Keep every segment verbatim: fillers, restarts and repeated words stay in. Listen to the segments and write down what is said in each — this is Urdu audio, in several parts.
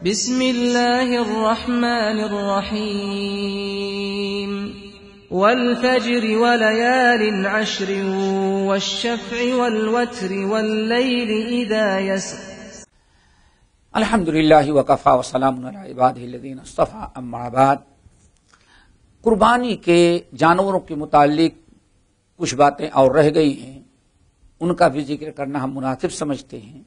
بسم اللہ الرحمن الرحیم والفجر وليال عشر والشفع والوتر واللیل اذا یسر. الحمد للہ وکفی وسلام علی عبادہ الذین اصطفی، اما بعد. قربانی کے جانوروں کے متعلق کچھ باتیں اور رہ گئی ہیں، ان کا بھی ذکر کرنا ہم مناسب سمجھتے ہیں.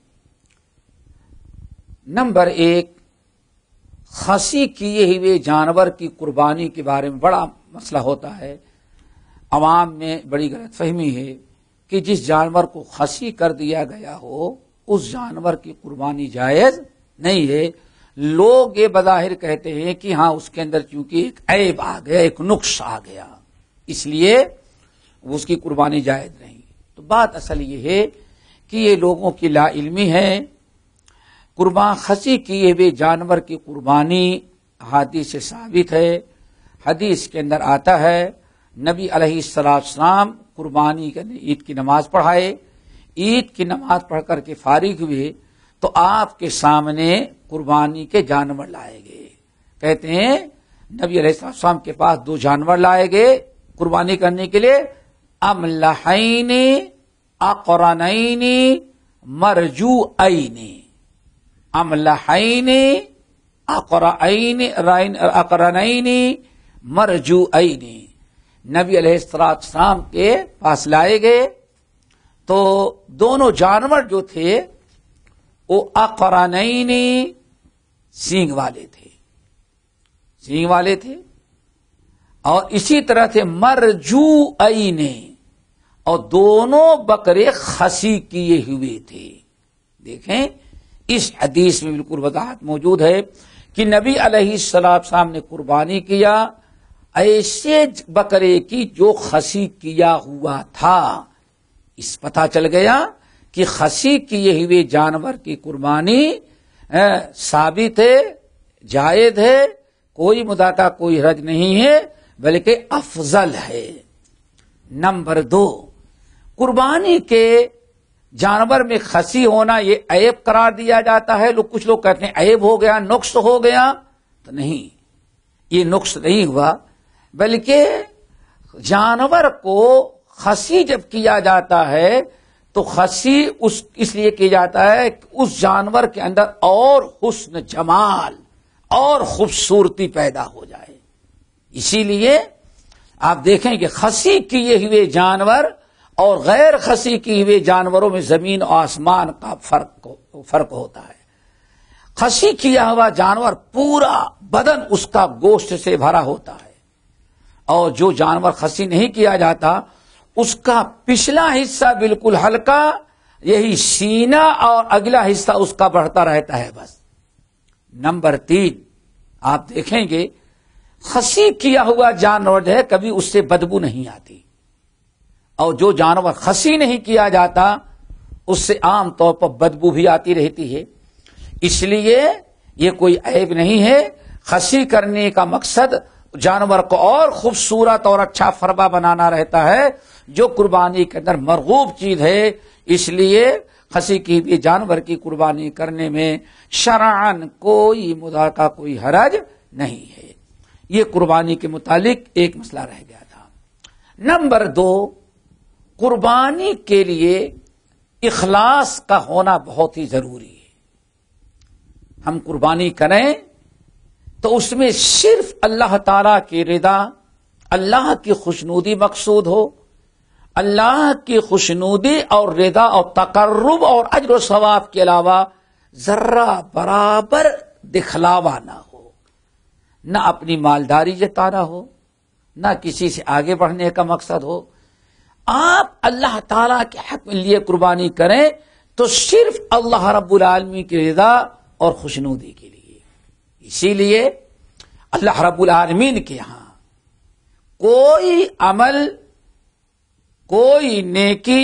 نمبر ایک، خصی کیے ہوئے جانور کی قربانی کے بارے میں بڑا مسئلہ ہوتا ہے. عوام میں بڑی غلط فہمی ہے کہ جس جانور کو خصی کر دیا گیا ہو اس جانور کی قربانی جائز نہیں ہے. لوگ یہ بظاہر کہتے ہیں کہ ہاں اس کے اندر چونکہ ایک عیب آ گیا، ایک نقص آ گیا، اس لیے اس کی قربانی جائز نہیں. تو بات اصل یہ ہے کہ یہ لوگوں کی لا علمی ہے. قربان خصی کیے ہوئے جانور کی قربانی حدیث سے ثابت ہے. حدیث کے اندر آتا ہے نبی علیہ السلام قربانی کے عید کی نماز پڑھائے. عید کی نماز پڑھ کر کے فارغ ہوئے تو آپ کے سامنے قربانی کے جانور لائے گئے. کہتے ہیں نبی علیہ السلام کے پاس دو جانور لائے گئے قربانی کرنے کے لیے. املحین اقرنین مرجوعین. املحین اقرنین مرجوعین. نبی علیہ السلام کے پاس لائے گئے تو دونوں جانور جو تھے وہ اقرنین سینگ والے تھے سینگ والے تھے اور اسی طرح سے مرجوعین، اور دونوں بکرے خصی کیے ہوئے تھے. دیکھیں اس حدیث میں بالکل وضاحت موجود ہے کہ نبی علیہ السلام نے قربانی کیا ایسے بکرے کی جو خصی کیا ہوا تھا. اس پتہ چل گیا کہ خصی کیے ہوئے جانور کی قربانی ثابت ہے، جائز ہے، کوئی مدعا کوئی حرج نہیں ہے، بلکہ افضل ہے. نمبر دو، قربانی کے جانور میں خصی ہونا یہ عیب قرار دیا جاتا ہے. لوگ کچھ لوگ کہتے ہیں عیب ہو گیا، نقص ہو گیا. تو نہیں، یہ نقص نہیں ہوا، بلکہ جانور کو خصی جب کیا جاتا ہے تو خصی اس اس لیے کیا جاتا ہے کہ اس جانور کے اندر اور حسن جمال اور خوبصورتی پیدا ہو جائے. اسی لیے آپ دیکھیں کہ خصی کیے ہوئے جانور اور غیر خصی کیے ہوئے جانوروں میں زمین و آسمان کا فرق فرق ہوتا ہے. خصی کیا ہوا جانور پورا بدن اس کا گوشت سے بھرا ہوتا ہے، اور جو جانور خصی نہیں کیا جاتا اس کا پچھلا حصہ بالکل ہلکا، یہی سینہ اور اگلا حصہ اس کا بڑھتا رہتا ہے بس. نمبر تین، آپ دیکھیں گے خصی کیا ہوا جانور جو ہے کبھی اس سے بدبو نہیں آتی، اور جو جانور خصی نہیں کیا جاتا اس سے عام طور پر بدبو بھی آتی رہتی ہے. اس لیے یہ کوئی عیب نہیں ہے. خصی کرنے کا مقصد جانور کو اور خوبصورت اور اچھا فربا بنانا رہتا ہے، جو قربانی کے اندر مرغوب چیز ہے. اس لیے خصی کی بھی جانور کی قربانی کرنے میں شرعاً کوئی مدعا کا کوئی حرج نہیں ہے. یہ قربانی کے متعلق ایک مسئلہ رہ گیا تھا. نمبر دو، قربانی کے لیے اخلاص کا ہونا بہت ہی ضروری ہے. ہم قربانی کریں تو اس میں صرف اللہ تعالی کی رضا، اللہ کی خوشنودی مقصود ہو. اللہ کی خوشنودی اور رضا اور تقرب اور اجر و ثواب کے علاوہ ذرہ برابر دکھلاوا نہ ہو، نہ اپنی مالداری جتانا ہو، نہ کسی سے آگے بڑھنے کا مقصد ہو. آپ اللہ تعالیٰ کے حق میں لیے قربانی کریں تو صرف اللہ رب العالمین کی رضا اور خوشنودی کے لیے. اسی لیے اللہ رب العالمین کے ہاں کوئی عمل، کوئی نیکی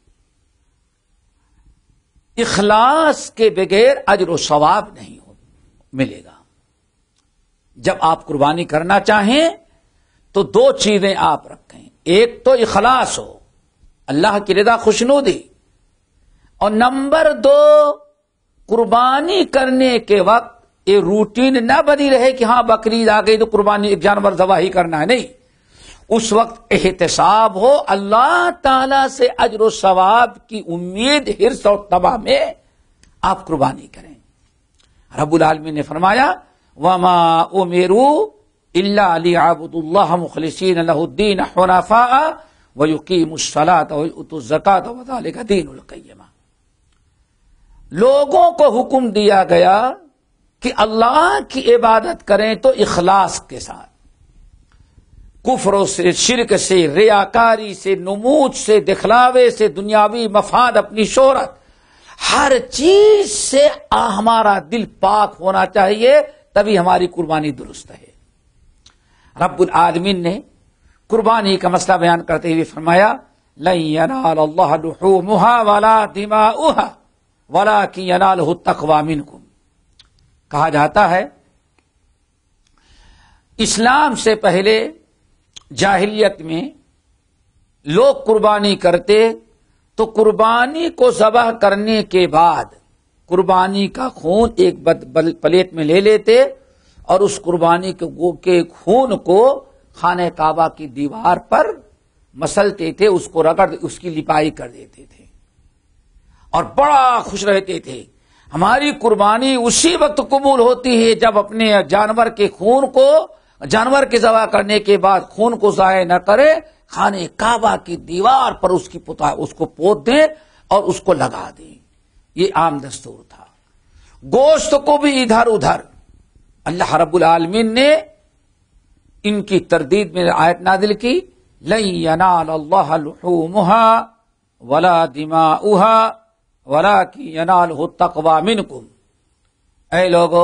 اخلاص کے بغیر اجر و ثواب نہیں ملے گا. جب آپ قربانی کرنا چاہیں تو دو چیزیں آپ رکھیں. ایک تو اخلاص ہو، اللہ کی رضا خوشنودی، اور نمبر دو قربانی کرنے کے وقت یہ روٹین نہ بنی رہے کہ ہاں بقرعید آ گئی تو قربانی ایک جانور ذبح ہی کرنا ہے، نہیں، اس وقت احتساب ہو، اللہ تعالی سے اجر و ثواب کی امید، حرص اور تباہ میں آپ قربانی کریں۔ رب العالمین نے فرمایا وما امروا الا ليعبدوا الله مخلصين له الدين حنفاء ويقيموا الصلاة ويؤتوا الزكاة وذلك دين القیمہ، لوگوں کو حکم دیا گیا کہ اللہ کی عبادت کریں تو اخلاص کے ساتھ، کفر سے، شرک سے، ریاکاری سے، نمود سے، دکھلاوے سے، دنیاوی مفاد، اپنی شہرت، ہر چیز سے ہمارا دل پاک ہونا چاہیے، تبھی ہماری قربانی درست ہے۔ رب العالمین نے قربانی کا مسئلہ بیان کرتے ہوئے فرمایا لن ينال اللہ لحومها ولا دماؤها ولكن يناله التقوى منكم۔ کہا جاتا ہے اسلام سے پہلے جاہلیت میں لوگ قربانی کرتے تو قربانی کو ذبح کرنے کے بعد قربانی کا خون ایک پلیٹ میں لے لیتے اور اس قربانی کے خون کو خانہ کعبہ کی دیوار پر مسلتے تھے، اس کو رگڑ اس کی لپائی کر دیتے تھے اور بڑا خوش رہتے تھے۔ ہماری قربانی اسی وقت قبول ہوتی ہے جب اپنے جانور کے خون کو، جانور کے ذبح کرنے کے بعد خون کو ضائع نہ کرے، خانہ کعبہ کی دیوار پر اس کی پتا اس کو پوت دیں اور اس کو لگا دیں۔ یہ عام دستور تھا۔ گوشت کو بھی ادھر ادھر اللہ رب العالمین نے ان کی تردید میں آیت نازل کی لن ينال اللہ لحومها ولا دماؤها ولكن يناله التقوى منكم۔ اے لوگو،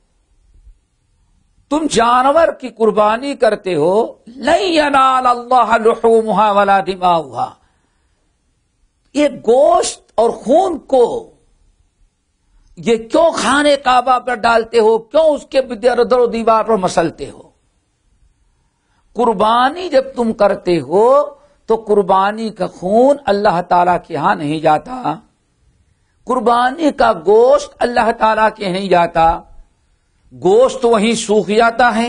تم جانور کی قربانی کرتے ہو، لن ينال اللہ لحومها ولا دماؤها، یہ گوشت اور خون کو یہ کیوں خانے کعبہ پر ڈالتے ہو، کیوں اس کے در و دیوار پر مسلتے ہو؟ قربانی جب تم کرتے ہو تو قربانی کا خون اللہ تعالیٰ کے ہاں نہیں جاتا، قربانی کا گوشت اللہ تعالیٰ کے نہیں جاتا، گوشت وہیں سوکھ جاتا ہے،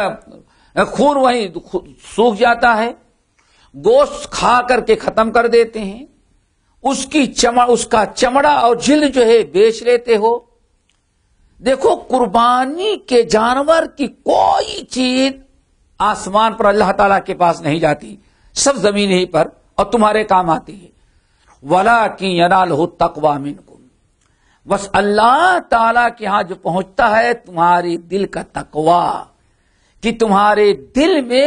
خون وہیں سوکھ جاتا ہے، گوشت کھا کر کے ختم کر دیتے ہیں، اس کی چمڑ اس کا چمڑا اور جلد جو ہے بیچ لیتے ہو۔ دیکھو، قربانی کے جانور کی کوئی چیز آسمان پر اللہ تعالیٰ کے پاس نہیں جاتی، سب زمین ہی پر اور تمہارے کام آتی ہے۔ وَلَٰكِن يَنَالُهُ التَّقْوَىٰ مِنكُمْ، بس اللہ تعالیٰ کے ہاں جو پہنچتا ہے تمہارے دل کا تقویٰ، کہ تمہارے دل میں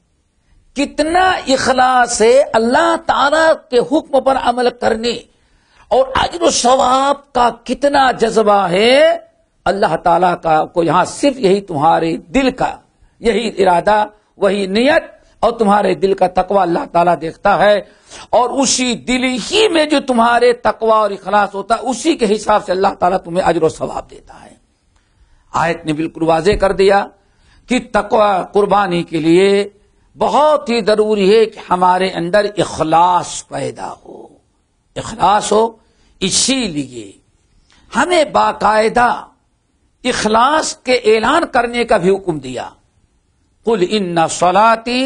کتنا اخلاص ہے اللہ تعالیٰ کے حکم پر عمل کرنے، اور اجر و ثواب کا کتنا جذبہ ہے اللہ تعالیٰ کا کو یہاں صرف یہی تمہارے دل کا یہی ارادہ، وہی نیت اور تمہارے دل کا تقویٰ اللہ تعالیٰ دیکھتا ہے، اور اسی دل ہی میں جو تمہارے تقویٰ اور اخلاص ہوتا ہے اسی کے حساب سے اللہ تعالیٰ تمہیں اجر و ثواب دیتا ہے۔ آیت نے بالکل واضح کر دیا کہ تقویٰ قربانی کے لیے بہت ہی ضروری ہے کہ ہمارے اندر اخلاص پیدا ہو، اخلاص ہو۔ اسی لیے ہمیں باقاعدہ اخلاص کے اعلان کرنے کا بھی حکم دیا، قل ان صلاتی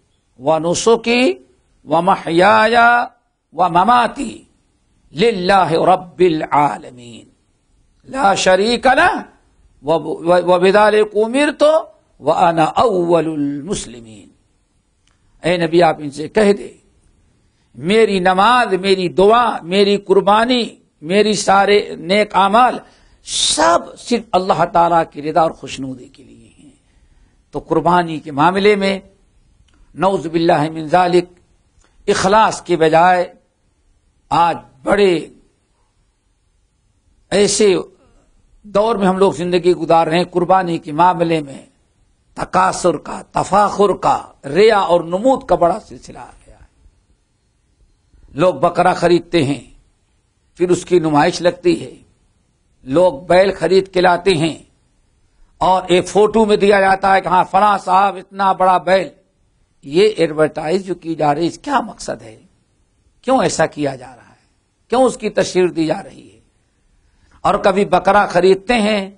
ونسکی ومحیای ومماتی للہ رب العالمین لا شریک لہ وبذلک امرت وانا اول المسلمین۔ اے نبی، آپ ان سے کہہ دے میری نماز، میری دعا، میری قربانی، میری سارے نیک اعمال سب صرف اللہ تعالیٰ کی رضا اور خوشنودی کے لیے ہیں۔ تو قربانی کے معاملے میں نعوذ باللہ من ذالک اخلاص کے بجائے آج بڑے ایسے دور میں ہم لوگ زندگی گزار رہے ہیں، قربانی کے معاملے میں تکاثر کا، تفاخر کا، ریا اور نمود کا بڑا سلسلہ آ گیا ہے۔ لوگ بکرا خریدتے ہیں، پھر اس کی نمائش لگتی ہے، لوگ بیل خرید کے لاتے ہیں اور ایک فوٹو میں دیا جاتا ہے کہ ہاں فلاں صاحب اتنا بڑا بیل۔ یہ ایڈورٹائز جو کی جا رہی ہے، اس کیا مقصد ہے؟ کیوں ایسا کیا جا رہا ہے؟ کیوں اس کی تشہیر دی جا رہی ہے؟ اور کبھی بکرا خریدتے ہیں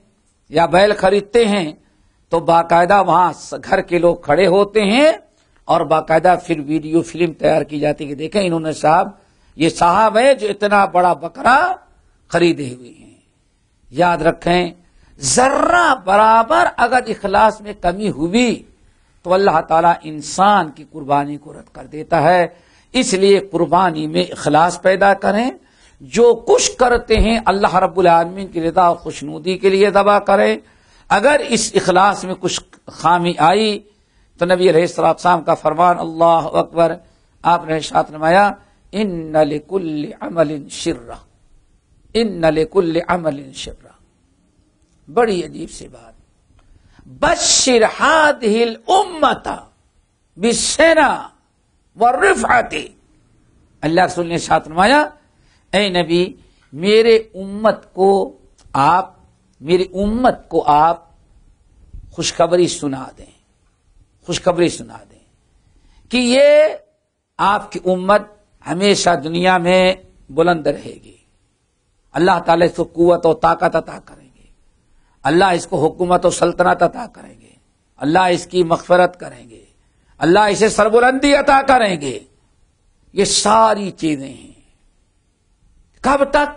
یا بیل خریدتے ہیں تو باقاعدہ وہاں گھر کے لوگ کھڑے ہوتے ہیں اور باقاعدہ پھر ویڈیو فلم تیار کی جاتی ہے کہ دیکھیں انہوں نے صاحب یہ صاحب ہے جو اتنا بڑا بکرا خریدے ہوئے ہیں. یاد رکھیں ذرہ برابر اگر اخلاص میں کمی ہوئی تو اللہ تعالیٰ انسان کی قربانی کو رد کر دیتا ہے. اس لیے قربانی میں اخلاص پیدا کریں. جو کچھ کرتے ہیں اللہ رب العالمین کی رضا اور خوشنودی کے لیے ذبح کریں. اگر اس اخلاص میں کچھ خامی آئی تو نبی علیہ الصلوۃ والسلام کا فرمان اللہ اکبر، آپ نے ارشاد فرمایا ان لکل عمل شرہ، ان لکل عمل شرہ. بڑی عجیب سی بات. بشر هذه الامة بالسنہ والرفعۃ. اللہ رسول نے ارشاد فرمایا اے نبی میرے امت کو آپ میری امت کو آپ خوشخبری سنا دیں، خوشخبری سنا دیں کہ یہ آپ کی امت ہمیشہ دنیا میں بلند رہے گی. اللہ تعالیٰ اس کو قوت و طاقت عطا کریں گے، اللہ اس کو حکومت و سلطنت عطا کریں گے، اللہ اس کی مغفرت کریں گے، اللہ اسے سربلندی عطا کریں گے. یہ ساری چیزیں ہیں. کب تک؟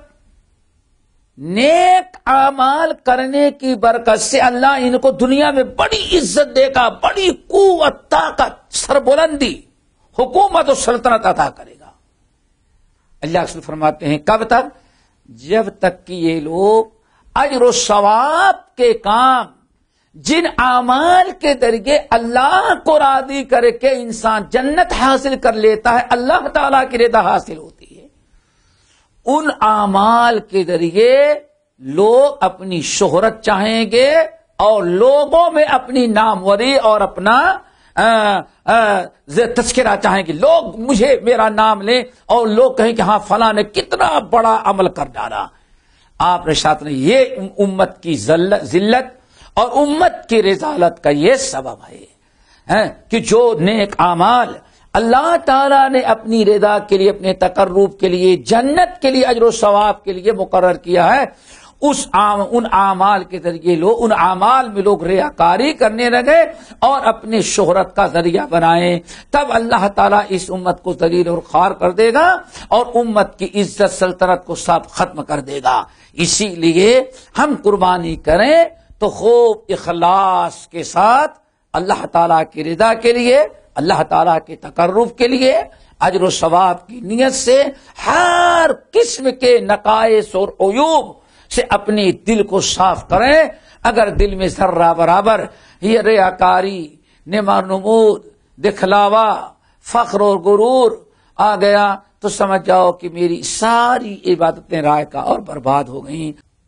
نیک اعمال کرنے کی برکت سے اللہ ان کو دنیا میں بڑی عزت دے گا، بڑی قوت، طاقت، سربلندی، حکومت و سلطنت عطا کرے گا. اللہ رسول فرماتے ہیں کب تک؟ جب تک کہ یہ لوگ اجر و ثواب کے کام، جن اعمال کے ذریعے اللہ کو راضی کر کے انسان جنت حاصل کر لیتا ہے، اللہ تعالیٰ کی رضا حاصل ہوتی ہے، ان اعمال کے ذریعے لوگ اپنی شہرت چاہیں گے اور لوگوں میں اپنی ناموری اور اپنا تذکرہ چاہیں گے. لوگ مجھے میرا نام لیں اور لوگ کہیں کہ ہاں فلاں نے کتنا بڑا عمل کر ڈالا. آپ ارشاد نے یہ امت کی ذلت اور امت کی رضالت کا یہ سبب ہے کہ جو نیک اعمال اللہ تعالیٰ نے اپنی رضا کے لیے، اپنے تقرب کے لیے، جنت کے لیے، اجر و ثواب کے لیے مقرر کیا ہے، اس عام ان اعمال کے ذریعے لوگ ان اعمال میں لوگ ریاکاری کرنے لگے اور اپنے شہرت کا ذریعہ بنائیں، تب اللہ تعالیٰ اس امت کو ذلیل اور خوار کر دے گا اور امت کی عزت سلطنت کو سب ختم کر دے گا. اسی لیے ہم قربانی کریں تو خوب اخلاص کے ساتھ اللہ تعالیٰ کی رضا کے لیے، اللہ تعالیٰ کے تقرب کے لیے، اجر و ثواب کی نیت سے ہر قسم کے نقائص اور عیوب سے اپنے دل کو صاف کریں. اگر دل میں ذرہ برابر یہ ریاکاری، نما نمود، دکھلاوا، فخر اور غرور آ گیا تو سمجھ جاؤ کہ میری ساری عبادتیں رائے کا اور برباد ہو گئیں.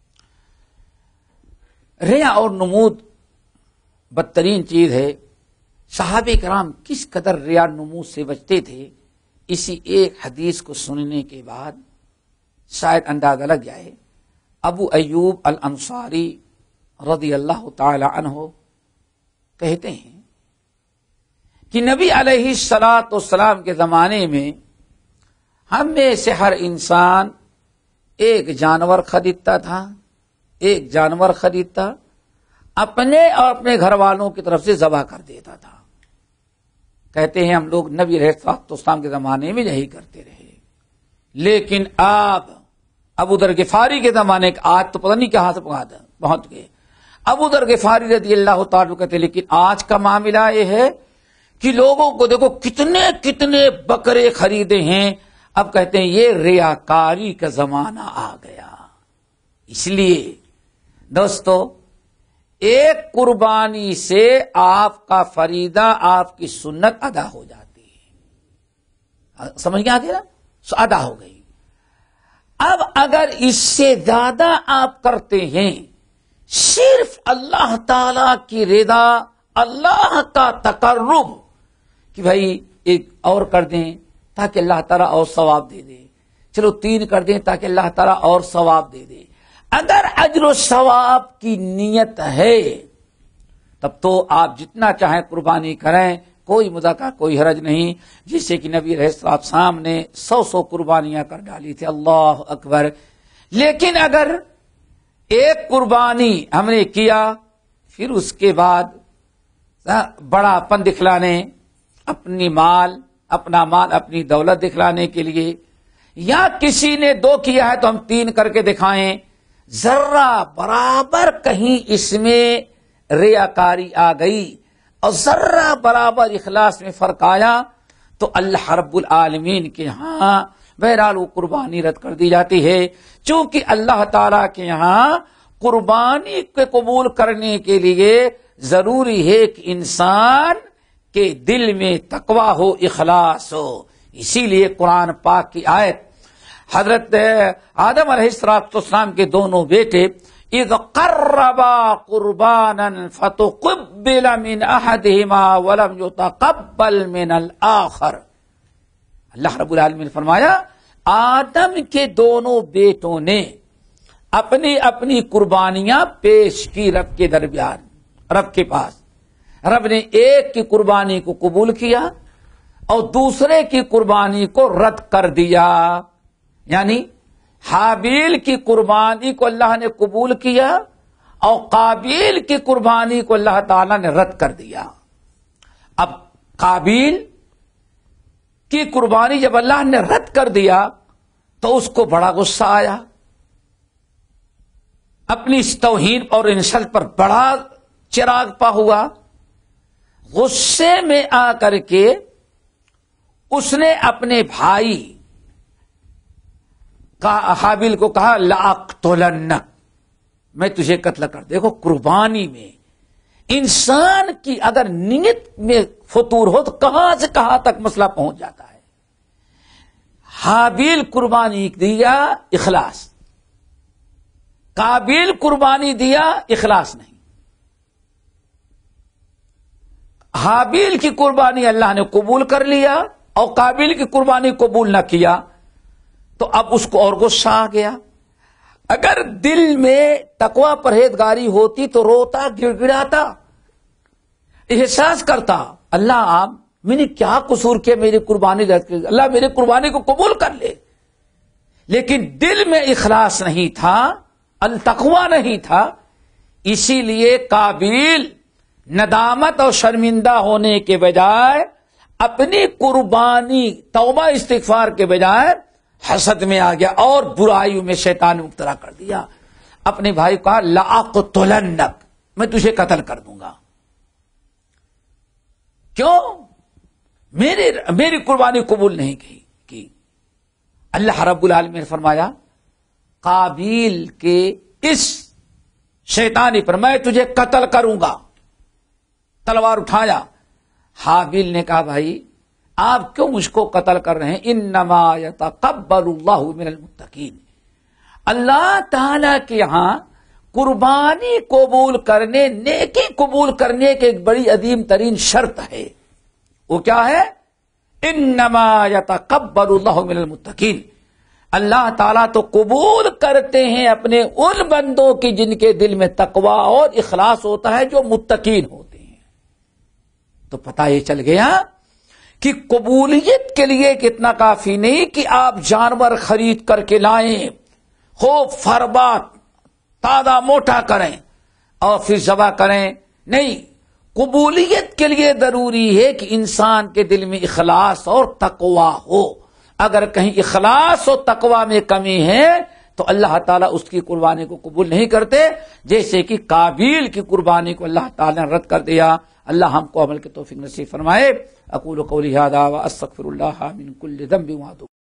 ریا اور نمود بدترین چیز ہے. صحابہ کرام کس قدر ریا نمود سے بچتے تھے، اسی ایک حدیث کو سننے کے بعد شاید اندازہ لگ جائے. ابو ایوب الانصاری رضی اللہ تعالی عنہ کہتے ہیں کہ نبی علیہ الصلوۃ والسلام کے زمانے میں ہم میں سے ہر انسان ایک جانور خریدتا تھا، ایک جانور خریدتا، اپنے اور اپنے گھر والوں کی طرف سے ذبح کر دیتا تھا. کہتے ہیں ہم لوگ نبی علیہ الصلوۃ والسلام کے زمانے میں یہی کرتے رہے، لیکن آپ ابو ذر غفاری کے زمانے کا آج تو پتہ نہیں کہاں سے پہنچ گئے. ابو ذر غفاری رضی اللہ تعالیٰ کہتے ہیں لیکن آج کا معاملہ یہ ہے کہ لوگوں کو دیکھو کتنے کتنے بکرے خریدے ہیں. اب کہتے ہیں یہ ریاکاری کا زمانہ آ گیا. اس لیے دوستو ایک قربانی سے آپ کا فریضہ، آپ کی سنت ادا ہو جاتی ہے. سمجھ گیا کہ ادا ہو گئی. اب اگر اس سے زیادہ آپ کرتے ہیں، صرف اللہ تعالی کی رضا، اللہ کا تقرب کہ بھائی ایک اور کر دیں تاکہ اللہ تعالیٰ اور ثواب دے دے، چلو تین کر دیں تاکہ اللہ تعالیٰ اور ثواب دے دے. اگر اجر و ثواب کی نیت ہے تب تو آپ جتنا چاہیں قربانی کریں، کوئی مذاکرہ، کوئی حرج نہیں. جیسے کہ نبی علیہ السلام نے سو سو قربانیاں کر ڈالی تھی. اللہ اکبر. لیکن اگر ایک قربانی ہم نے کیا، پھر اس کے بعد بڑا پن دکھلانے، اپنی مال اپنا مال اپنی دولت دکھلانے کے لیے، یا کسی نے دو کیا ہے تو ہم تین کر کے دکھائیں، ذرہ برابر کہیں اس میں ریاکاری آ گئی اور ذرہ برابر اخلاص میں فرق آیا تو اللہ رب العالمین کے ہاں بہرحال وہ قربانی رد کر دی جاتی ہے، چونکہ اللہ تعالی کے یہاں قربانی کے قبول کرنے کے لیے ضروری ہے کہ انسان کے دل میں تقوی ہو، اخلاص ہو۔ اسی لیے قرآن پاک کی آیت حضرت آدم علیہ السلام کے دونوں بیٹے اذ قربا قربانا فتقبل من احدهما ولم يتقبل من الاخر، اللہ رب العالمین نے فرمایا آدم کے دونوں بیٹوں نے اپنی اپنی قربانیاں پیش کی رب کے درمیان، رب کے پاس۔ رب نے ایک کی قربانی کو قبول کیا اور دوسرے کی قربانی کو رد کر دیا، یعنی حابیل کی قربانی کو اللہ نے قبول کیا اور قابیل کی قربانی کو اللہ تعالی نے رد کر دیا۔ اب قابیل کی قربانی جب اللہ نے رد کر دیا تو اس کو بڑا غصہ آیا، اپنی اس توہین اور انسلٹ پر بڑا چراغ پا ہوا، غصے میں آ کر کے اس نے اپنے بھائی حابیل کو کہا لأقتلنک، میں تجھے قتل کر۔ دیکھو قربانی میں انسان کی اگر نیت میں فطور ہو تو کہاں سے کہاں تک مسئلہ پہنچ جاتا ہے۔ حابیل قربانی دیا اخلاص، قابیل قربانی دیا اخلاص نہیں۔ حابیل کی قربانی اللہ نے قبول کر لیا اور قابیل کی قربانی قبول نہ کیا تو اب اس کو اور غصہ آ گیا۔ اگر دل میں تقوی پرہیزگاری ہوتی تو روتا، گڑ گڑاتا، احساس کرتا اللہ آپ میں نے کیا قصور کیا، میری قربانی رد کر، اللہ میری قربانی کو قبول کر لے۔ لیکن دل میں اخلاص نہیں تھا، التقوی نہیں تھا، اسی لیے قابیل ندامت اور شرمندہ ہونے کے بجائے اپنی قربانی توبہ استغفار کے بجائے حسد میں آ گیا اور برائیوں میں شیطان مبتلا کر دیا۔ اپنے بھائی کو کہا لأقتلنک، میں تجھے قتل کر دوں گا۔ کیوں؟ میری میری قربانی قبول نہیں کی کی اللہ رب العالمین نے فرمایا قابیل کے اس شیطانی پر میں تجھے قتل کروں گا، تلوار اٹھایا۔ حابیل نے کہا بھائی آپ کیوں مجھ کو قتل کر رہے ہیں، انما یتقبل اللہ من المتقین، اللہ تعالی کے یہاں قربانی قبول کرنے، نیکی قبول کرنے کی ایک بڑی عظیم ترین شرط ہے، وہ کیا ہے؟ انما یتقبل اللہ من المتقین، اللہ تعالیٰ تو قبول کرتے ہیں اپنے ان بندوں کی جن کے دل میں تقوی اور اخلاص ہوتا ہے، جو متقین ہوتے ہیں۔ تو پتہ یہ چل گیا کہ قبولیت کے لیے کتنا کافی نہیں کہ آپ جانور خرید کر کے لائیں، خوب فربات تازہ موٹا کریں اور پھر ذبح کریں، نہیں، قبولیت کے لیے ضروری ہے کہ انسان کے دل میں اخلاص اور تقوی ہو۔ اگر کہیں اخلاص اور تقوی میں کمی ہے تو اللہ تعالیٰ اس کی قربانی کو قبول نہیں کرتے، جیسے کہ قابیل کی قربانی کو اللہ تعالیٰ نے رد کر دیا۔ اللہ ہم کو عمل کے توفیق نصیب فرمائے۔ اقول قولی ھذا واستغفر اللہ من کل ذنب واتوب